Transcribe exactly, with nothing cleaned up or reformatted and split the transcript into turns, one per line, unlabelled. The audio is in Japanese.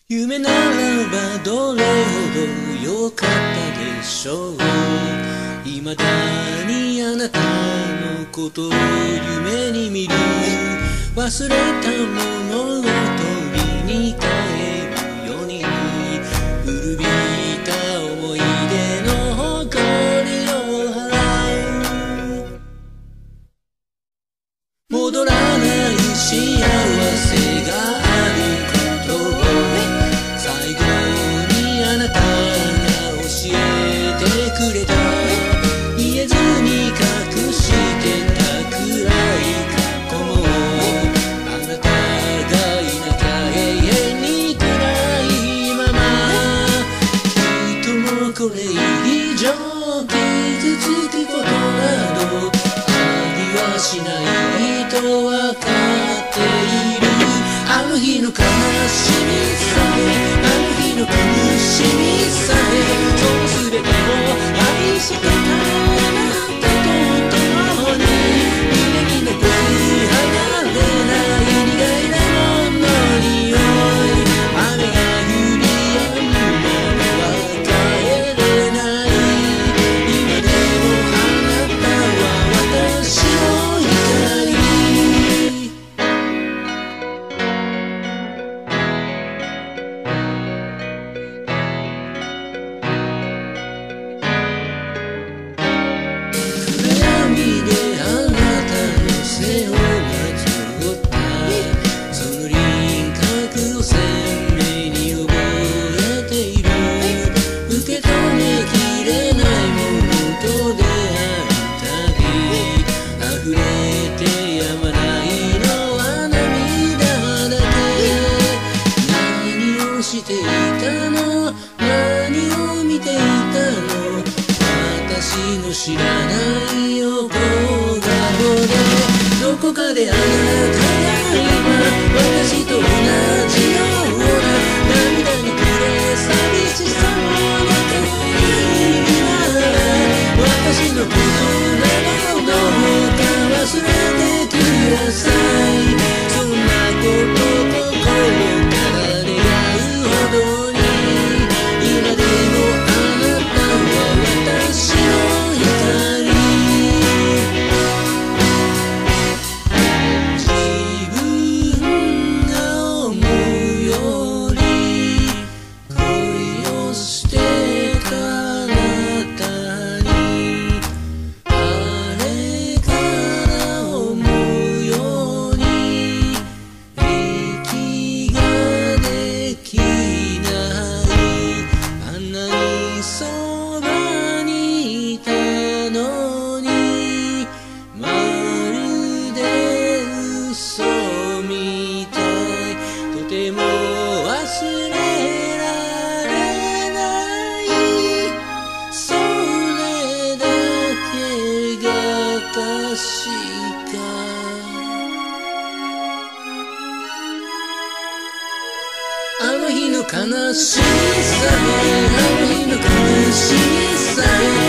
夢ならばどれほど良かったでしょう。未だにあなたのことを夢に見る。忘れたものを取りに帰るように、古びた思い出の誇りを払う。戻らない幸せがあることを最後にあなたが教えてくれた。言えずに隠してた暗い過去も、あなたがいなきゃ永遠に暗いまま。きっともうこれ以上傷つくことなどありはしないとわかっている。あの日の悲しみさえ、あの日の苦しみさえ、その全てを愛してたあなたと共に、履歴残る離れない苦いレモンの匂い。雨が降り止むまでは帰れない。今でもあなたは私の光。していたの、何を見ていたの、私の知らない横顔で、どこかであなたが今私と同じような涙に暮れ寂しさもなく今私のことなどどうか忘れてください。そんなこと心から願うほどに、今でもあなたは私の光。自分が思うより恋をしてたあなたに、あれから思うように息ができない。あんなにそばにいたのに、まるで嘘みたい。とても忘れられない。それだけが確か。あの日の悲しみさえ、あの日の苦しみさえ、